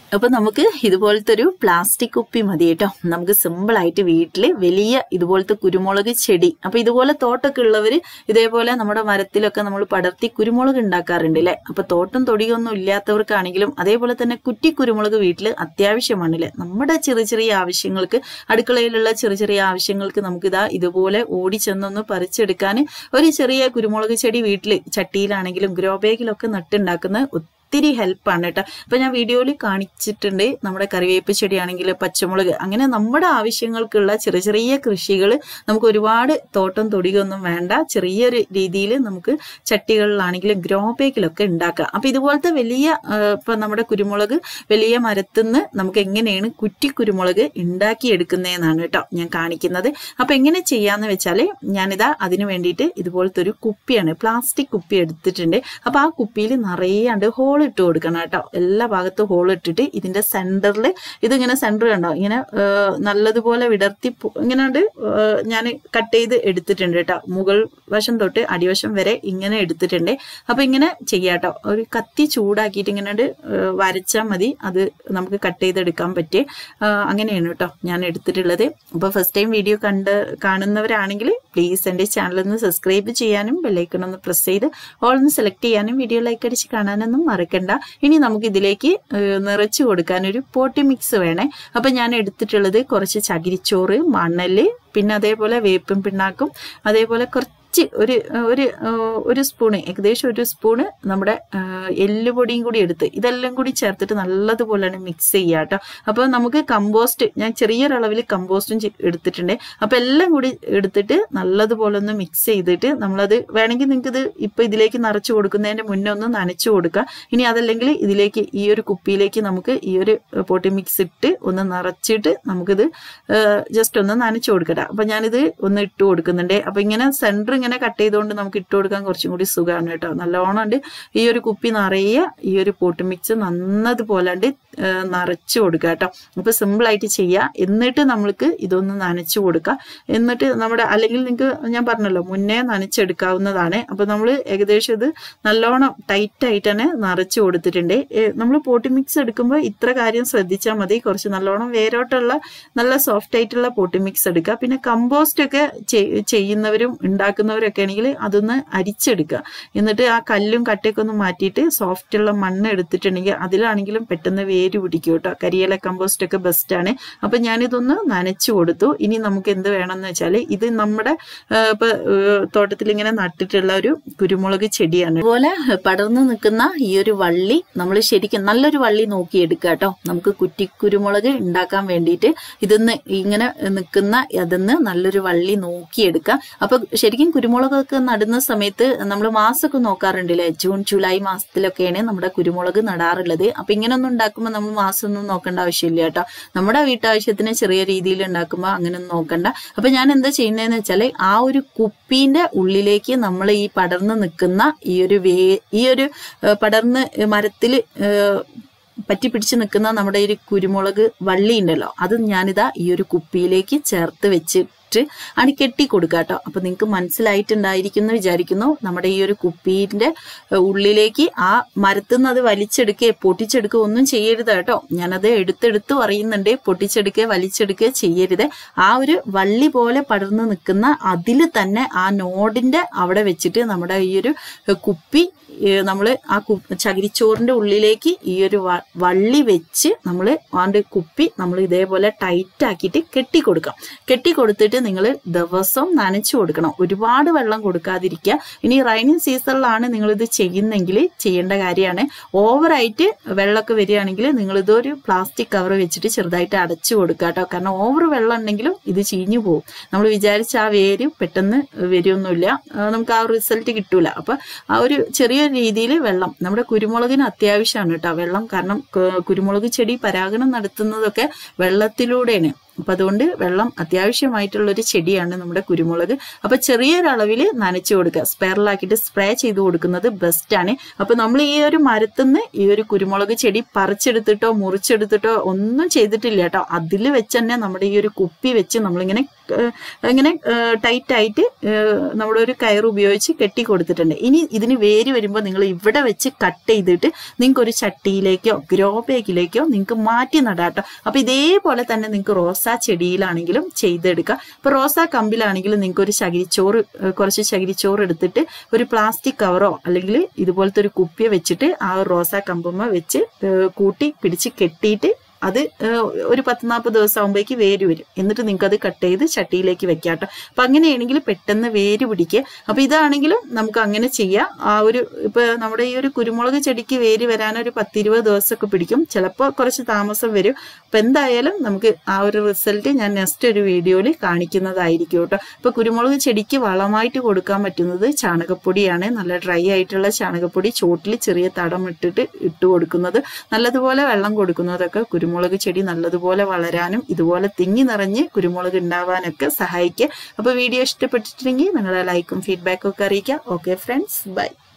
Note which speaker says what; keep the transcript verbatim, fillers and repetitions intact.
Speaker 1: അപ്പോൾ നമുക്ക് ഇതുപോലത്തെ ഒരു പ്ലാസ്റ്റിക് കുപ്പി മതി കേട്ടോ. നമുക്ക് സിമ്പിൾ ആയിട്ട് വീട്ടിൽ വലിയ ഇതുപോലത്തെ കുരുമുളക് ചെടി, അപ്പോൾ ഇതുപോലെ തോട്ടമൊക്കെ ഉള്ളവർ ഇതേപോലെ നമ്മുടെ മരത്തിലൊക്കെ നമ്മൾ പടർത്തി കുരുമുളക് ഉണ്ടാക്കാറുണ്ട് അല്ലേ. അപ്പോൾ തോട്ടം തൊടിയൊന്നും ഇല്ലാത്തവർക്കാണെങ്കിലും അതേപോലെ തന്നെ കുറ്റി കുരുമുളക് വീട്ടിൽ അത്യാവശ്യമാണല്ലേ. നമ്മുടെ ചെറിയ ചെറിയ ആവശ്യങ്ങൾക്ക്, അടുക്കളയിലുള്ള ചെറിയ ചെറിയ ആവശ്യങ്ങൾക്ക് നമുക്കിതാ ഇതുപോലെ ഓടി ചെന്നൊന്ന് പറിച്ചെടുക്കാൻ ഒരു ചെറിയ കുരുമുളക് ചെടി വീട്ടിൽ ചട്ടിയിലാണെങ്കിലും ഗ്രോ ബാഗിലൊക്കെ നട്ടുണ്ടാക്കുന്ന ഒത്തിരി ഹെൽപ്പാണ് കേട്ടോ. അപ്പൊ ഞാൻ വീഡിയോയിൽ കാണിച്ചിട്ടുണ്ട്. നമ്മുടെ കറിവേപ്പ് ചെടിയാണെങ്കിൽ പച്ചമുളക്, അങ്ങനെ നമ്മുടെ ആവശ്യങ്ങൾക്കുള്ള ചെറിയ ചെറിയ കൃഷികൾ നമുക്ക് ഒരുപാട് തോട്ടം തൊടിയൊന്നും വേണ്ട, ചെറിയൊരു രീതിയിൽ നമുക്ക് ചട്ടികളിലാണെങ്കിലും ഗ്രോ ബാഗിലൊക്കെ ഉണ്ടാക്കാം. അപ്പൊ ഇതുപോലത്തെ വലിയ ഇപ്പൊ നമ്മുടെ കുരുമുളക് വലിയ മരത്തുനിന്ന് നമുക്ക് എങ്ങനെയാണ് കുറ്റി കുരുമുളക് ഉണ്ടാക്കിയെടുക്കുന്നതെന്നാണ് കേട്ടോ ഞാൻ കാണിക്കുന്നത്. അപ്പൊ എങ്ങനെ ചെയ്യാന്ന് വെച്ചാല് ഞാനിതാ അതിന് വേണ്ടിയിട്ട് ഇതുപോലത്തെ ഒരു കുപ്പിയാണ്, പ്ലാസ്റ്റിക് കുപ്പി എടുത്തിട്ടുണ്ട്. അപ്പൊ ആ കുപ്പിയിൽ നിറയാണ്ട് ഹോൾ ഇട്ട് കൊടുക്കണം കേട്ടോ. എല്ലാ ഭാഗത്തും ഹോൾ ഇട്ടിട്ട് ഇതിന്റെ സെന്ററിൽ ഇതിങ്ങനെ സെന്റർ കണ്ടോ ഇങ്ങനെ നല്ലതുപോലെ വിടർത്തി ഇങ്ങനെ ഞാൻ കട്ട് ചെയ്ത് എടുത്തിട്ടുണ്ട് കേട്ടോ. മുകൾ വശം തൊട്ട് അടിവശം വരെ ഇങ്ങനെ എടുത്തിട്ടുണ്ട്. അപ്പൊ ഇങ്ങനെ ചെയ്യാട്ടോ. ഒരു കത്തി ചൂടാക്കിയിട്ട് ഇങ്ങനെ വരച്ചാൽ മതി, അത് നമുക്ക് കട്ട് ചെയ്തെടുക്കാൻ പറ്റേ. അങ്ങനെയാണ് കേട്ടോ ഞാൻ എടുത്തിട്ടുള്ളത്. അപ്പൊ ഫസ്റ്റ് ടൈം വീഡിയോ കണ്ട് കാണുന്നവരാണെങ്കിൽ പ്ലീസ് എൻ്റെ ചാനൽ ഒന്ന് സബ്സ്ക്രൈബ് ചെയ്യാനും ബെല്ലൈക്കൺ ഒന്ന് പ്രസ് ചെയ്ത് ഓൾ ഒന്ന് സെലക്ട് ചെയ്യാനും വീഡിയോ ലൈക്ക് അടിച്ച് കാണാനൊന്നും മറക്കണ്ട. ഇനി നമുക്ക് ഇതിലേക്ക് നിറച്ചു കൊടുക്കാൻ ഒരു പോട്ടി മിക്സ് വേണേ. അപ്പൊ ഞാൻ എടുത്തിട്ടുള്ളത് കുറച്ച് ചകിരിച്ചോറ്, മണല്, പിന്നെ അതേപോലെ വേപ്പും പിണ്ണാക്കും, അതേപോലെ കുറച്ച് ഒരു ഒരു ഒരു സ്പൂണ് ഏകദേശം ഒരു സ്പൂണ് നമ്മുടെ എല്ലുപൊടിയും കൂടി എടുത്ത് ഇതെല്ലാം കൂടി ചേർത്തിട്ട് നല്ലതുപോലെ മിക്സ് ചെയ്യുക കേട്ടോ. അപ്പോൾ നമുക്ക് കമ്പോസ്റ്റ് ഞാൻ ചെറിയൊരളവിൽ കമ്പോസ്റ്റും എടുത്തിട്ടുണ്ട്. അപ്പൊ എല്ലാം കൂടി എടുത്തിട്ട് നല്ലതുപോലെ ഒന്ന് മിക്സ് ചെയ്തിട്ട് നമ്മളത് വേണമെങ്കിൽ നിങ്ങൾക്ക് ഇത് ഇപ്പൊ ഇതിലേക്ക് നിറച്ചു കൊടുക്കുന്നതിന്റെ മുന്നേ ഒന്ന് നനച്ചു കൊടുക്കുക. ഇനി അതല്ലെങ്കിൽ ഇതിലേക്ക് ഈ ഒരു കുപ്പിയിലേക്ക് നമുക്ക് ഈ ഒരു പോട്ടി മിക്സ് ഇട്ട് ഒന്ന് നിറച്ചിട്ട് നമുക്കിത് ജസ്റ്റ് ഒന്ന് നനച്ചു കൊടുക്കട്ടെ. അപ്പൊ ഞാനിത് ഒന്ന് ഇട്ട് കൊടുക്കുന്നുണ്ട്. അപ്പൊ ഇങ്ങനെ സെന്റർ ഇങ്ങനെ കട്ട് ചെയ്തുകൊണ്ട് നമുക്ക് ഇട്ട് കൊടുക്കാൻ കുറച്ചും കൂടി സുഖമാണ് കേട്ടോ. നല്ലോണം ഉണ്ട് ഈ ഒരു കുപ്പി നിറയെ ഈ ഒരു പോട്ടി മിക്സ് നന്നതുപോലെ നിറച്ചു കൊടുക്കുക കേട്ടോ. അപ്പൊ സിമ്പിൾ ആയിട്ട് ചെയ്യുക. എന്നിട്ട് നമ്മൾക്ക് ഇതൊന്ന് നനച്ചു കൊടുക്കുക. എന്നിട്ട് നമ്മുടെ അല്ലെങ്കിൽ നിങ്ങൾക്ക് ഞാൻ പറഞ്ഞല്ലോ മുന്നേ നനച്ചെടുക്കാവുന്നതാണ്. അപ്പൊ നമ്മൾ ഏകദേശം ഇത് നല്ലോണം ടൈറ്റ് ആയിട്ട് തന്നെ നിറച്ചു കൊടുത്തിട്ടുണ്ട്. നമ്മൾ പോട്ടി മിക്സ് എടുക്കുമ്പോൾ ഇത്ര കാര്യം ശ്രദ്ധിച്ചാൽ മതി. കുറച്ച് നല്ലോണം വേരോട്ടുള്ള നല്ല സോഫ്റ്റ് ആയിട്ടുള്ള പോട്ടി മിക്സ് എടുക്കുക. പിന്നെ കമ്പോസ്റ്റ് ഒക്കെ ചെയ്യുന്നവരും ഉണ്ടാക്കുന്നവരൊക്കെ ആണെങ്കിൽ അതൊന്ന് അരിച്ചെടുക്കുക. എന്നിട്ട് ആ കല്ലും കട്ടയൊക്കെ ഒന്ന് മാറ്റിയിട്ട് സോഫ്റ്റുള്ള മണ്ണ് എടുത്തിട്ടുണ്ടെങ്കിൽ അതിലാണെങ്കിലും പെട്ടെന്ന് വേര് പിടിക്കും കേട്ടോ. കരിയില കമ്പോസ്റ്റ് ഒക്കെ ബെസ്റ്റ് ആണ്. അപ്പൊ ഞാനിതൊന്ന് നനച്ചു കൊടുത്തു. ഇനി നമുക്ക് എന്ത് വേണമെന്ന് വെച്ചാൽ ഇത് നമ്മുടെ ഇപ്പൊ തോട്ടത്തിൽ ഇങ്ങനെ നട്ടിട്ടുള്ള ഒരു കുരുമുളക് ചെടിയാണ്. അതുപോലെ പടർന്നു നിൽക്കുന്ന ഈ ഒരു വള്ളി നമ്മൾ ശരിക്കും നല്ലൊരു വള്ളി നോക്കി എടുക്കുക കേട്ടോ. നമുക്ക് കുറ്റി കുരുമുളക് ഉണ്ടാക്കാൻ വേണ്ടിയിട്ട് ഇതൊന്ന് ഇങ്ങനെ നിൽക്കുന്ന അതൊന്ന് നല്ലൊരു വള്ളി നോക്കിയെടുക്കുക. അപ്പൊ ശരിക്കും കുരുമുളകൊക്കെ നടുന്ന സമയത്ത് നമ്മൾ മാസമൊക്കെ നോക്കാറുണ്ടല്ലേ. ജൂൺ ജൂലൈ മാസത്തിലൊക്കെയാണ് നമ്മുടെ കുരുമുളക് നടാറുള്ളത്. അപ്പൊ ഇങ്ങനെ ഒന്നും ഉണ്ടാക്കുമ്പോൾ നമ്മൾ മാസം ഒന്നും നോക്കേണ്ട ആവശ്യമില്ല കേട്ടോ. നമ്മുടെ വീട്ടാവശ്യത്തിന് ചെറിയ രീതിയിൽ ഉണ്ടാക്കുമ്പോൾ അങ്ങനെ ഒന്നും നോക്കണ്ട. അപ്പൊ ഞാൻ എന്താ ചെയ്യുന്നതെന്ന് വെച്ചാൽ ആ ഒരു കുപ്പീന്റെ ഉള്ളിലേക്ക് നമ്മൾ ഈ പടർന്ന് നിൽക്കുന്ന ഈ ഒരു വേ ഈ ഒരു പടർന്ന് മരത്തില് പറ്റിപ്പിടിച്ച് നിൽക്കുന്ന നമ്മുടെ ഒരു കുരുമുളക് വള്ളി ഉണ്ടല്ലോ, അത് ഞാനിതാ ഈ ഒരു കുപ്പിയിലേക്ക് ചേർത്ത് വെച്ച് ആണ് കെട്ടി കൊടുക്കുക കേട്ടോ. അപ്പൊ നിങ്ങൾക്ക് മനസ്സിലായിട്ടുണ്ടായിരിക്കും എന്ന് വിചാരിക്കുന്നു. നമ്മുടെ ഈ ഒരു കുപ്പീന്റെ ഉള്ളിലേക്ക് ആ മരത്തുനിന്ന് അത് വലിച്ചെടുക്കുക പൊട്ടിച്ചെടുക്കുക ഒന്നും ചെയ്യരുത് കേട്ടോ. ഞാനത് എടുത്തെടുത്ത് പറയുന്നുണ്ട്. പൊട്ടിച്ചെടുക്കുക വലിച്ചെടുക്കുക ചെയ്യരുത്. ആ ഒരു വള്ളി പോലെ പടർന്നു നിൽക്കുന്ന അതിൽ തന്നെ ആ നോഡിന്റെ അവിടെ വെച്ചിട്ട് നമ്മുടെ ഈ ഒരു കുപ്പി നമ്മൾ ആ ചകിരിച്ചോറിന്റെ ഉള്ളിലേക്ക് ഈ ഒരു വള്ളി വെച്ച് നമ്മൾ ആണ്ട് കുപ്പി നമ്മൾ ഇതേപോലെ ടൈറ്റ് ആക്കിയിട്ട് കെട്ടിക്കൊടുക്കാം. കെട്ടിക്കൊടുത്തിട്ട് നിങ്ങൾ ദിവസവും നനച്ചു കൊടുക്കണം. ഒരുപാട് വെള്ളം കൊടുക്കാതിരിക്കുക. ഇനി റൈനിങ് സീസണിലാണ് നിങ്ങൾ ഇത് ചെയ്യുന്നെങ്കിൽ ചെയ്യേണ്ട കാര്യമാണ്. ഓവറായിട്ട് വെള്ളമൊക്കെ വരികയാണെങ്കിൽ നിങ്ങൾ ഇതൊരു പ്ലാസ്റ്റിക് കവർ വെച്ചിട്ട് ചെറുതായിട്ട് അടച്ചു കൊടുക്കുക കേട്ടോ. കാരണം ഓവർ വെള്ളം ഉണ്ടെങ്കിലും ഇത് ചീഞ്ഞു പോകും. നമ്മൾ വിചാരിച്ച ആ വേര് പെട്ടെന്ന് വരുമൊന്നുമില്ല, നമുക്ക് ആ റിസൾട്ട് കിട്ടൂല. അപ്പൊ ആ ഒരു ചെറിയ രീതിയിൽ വെള്ളം നമ്മുടെ കുരുമുളകിന് അത്യാവശ്യമാണ് കേട്ടോ വെള്ളം. കാരണം കുരുമുളക് ചെടി പരാഗണം നടത്തുന്നതൊക്കെ വെള്ളത്തിലൂടെയാണ്. അപ്പൊ അതുകൊണ്ട് വെള്ളം അത്യാവശ്യമായിട്ടുള്ളൊരു ചെടിയാണ് നമ്മുടെ കുരുമുളക്. അപ്പൊ ചെറിയൊരളവിൽ നനച്ചു കൊടുക്കുക. സ്പെയറിലാക്കിയിട്ട് സ്പ്രേ ചെയ്ത് കൊടുക്കുന്നത് ബെസ്റ്റ് ആണ്. അപ്പൊ നമ്മൾ ഈ ഒരു മരത്തുനിന്ന് ഈ ഒരു കുരുമുളക് ചെടി പറിച്ചെടുത്തിട്ടോ മുറിച്ചെടുത്തിട്ടോ ഒന്നും ചെയ്തിട്ടില്ല കേട്ടോ. അതിൽ വെച്ച് തന്നെ നമ്മുടെ ഈ ഒരു കുപ്പി വെച്ച് നമ്മളിങ്ങനെ ഇങ്ങനെ ടൈറ്റ് ആയിട്ട് നമ്മുടെ ഒരു കയർ ഉപയോഗിച്ച് കെട്ടി കൊടുത്തിട്ടുണ്ട്. ഇനി ഇതിന് വേര് വരുമ്പോൾ നിങ്ങൾ ഇവിടെ വെച്ച് കട്ട് ചെയ്തിട്ട് നിങ്ങൾക്ക് ഒരു ചട്ടിയിലേക്കോ ഗ്രോ ബാഗിലേക്കോ നിങ്ങൾക്ക് മാറ്റി നടാട്ടോ. അപ്പൊ ഇതേപോലെ തന്നെ നിങ്ങൾക്ക് റോസാ ചെടിയിലാണെങ്കിലും ചെയ്തെടുക്കാം. ഇപ്പൊ റോസാ കമ്പിലാണെങ്കിലും നിങ്ങൾക്ക് ഒരു ചകിരിച്ചോറ് കുറച്ച് ചകിരിച്ചോറ് എടുത്തിട്ട് ഒരു പ്ലാസ്റ്റിക് കവറോ അല്ലെങ്കിൽ ഇതുപോലത്തെ ഒരു കുപ്പിയോ വെച്ചിട്ട് ആ റോസാ കമ്പുമ്മ വെച്ച് കൂട്ടി പിടിച്ച് കെട്ടിയിട്ട് അത് ഒരു പത്ത് നാൽപ്പത് ദിവസം ആകുമ്പോഴേക്ക് വേര് വരും. എന്നിട്ട് നിങ്ങൾക്ക് അത് കട്ട് ചെയ്ത് ചട്ടിയിലേക്ക് വെക്കാട്ടോ. അപ്പൊ അങ്ങനെയാണെങ്കിൽ പെട്ടെന്ന് വേര് പിടിക്കുക. അപ്പൊ ഇതാണെങ്കിലും നമുക്ക് അങ്ങനെ ചെയ്യാം. ആ ഒരു ഇപ്പൊ നമ്മുടെ ഈ ഒരു കുരുമുളക് ചെടിക്ക് വേര് വരാൻ ഒരു പത്തിരുപത് ദിവസമൊക്കെ പിടിക്കും, ചിലപ്പോൾ കുറച്ച് താമസം വരും. അപ്പൊ എന്തായാലും നമുക്ക് ആ ഒരു റിസൾട്ട് ഞാൻ നെക്സ്റ്റ് ഒരു വീഡിയോയിൽ കാണിക്കുന്നതായിരിക്കും കേട്ടോ. ഇപ്പൊ കുരുമുളക് ചെടിക്ക് വളമായിട്ട് കൊടുക്കാൻ പറ്റുന്നത് ചാണകപ്പൊടിയാണ്. നല്ല ഡ്രൈ ആയിട്ടുള്ള ചാണകപ്പൊടി ചോട്ടിൽ ചെറിയ തടം ഇട്ടിട്ട് ഇട്ട് കൊടുക്കുന്നത്, നല്ലതുപോലെ വെള്ളം കൊടുക്കുന്നതൊക്കെ കുരുമുളക് ചെടി നല്ലതുപോലെ വളരാനും ഇതുപോലെ തിങ്ങി നിറഞ്ഞ് കുരുമുളക് ഉണ്ടാവാനൊക്കെ സഹായിക്കുക. അപ്പോൾ വീഡിയോ ഇഷ്ടപ്പെട്ടിട്ടുണ്ടെങ്കിൽ നിങ്ങളുടെ ലൈക്കും ഫീഡ്ബാക്കും ഒക്കെ അറിയിക്കുക. Okay friends, by.